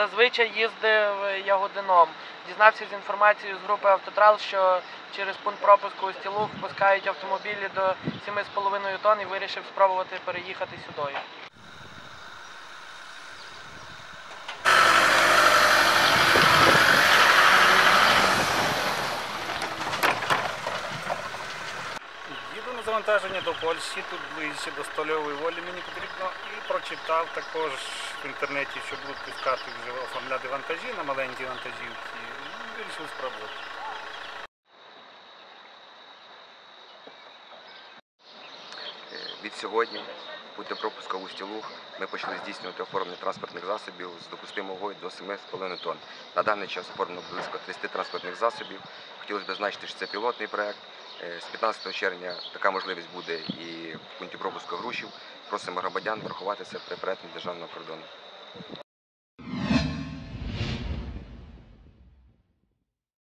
зазвичай їздив Ягодином. Дізнався з інформацією з групи «Автотрал», що через пункт пропуску Устілуг впускають автомобілі до 7,5 тонн і вирішив спробувати переїхати сюди. Їду на завантаження до Польщі, тут ближче до Стольової Волі мені потрібно, і прочитав також в інтернеті, що будуть пускати вже оформляти вантажі на маленькі вантажівки, і вирішив спробувати. Від сьогодні пункти пропуску Устілуг ми почали здійснювати оформлення транспортних засобів з допустимою вагою до 7,5 тонн. На даний час оформлено близько 30 транспортних засобів. Хотілося б зазначити, що це пілотний проєкт. З 15 червня така можливість буде і в пункті пропуску Грушів. Просимо громадян врахувати це при перетині державного кордону.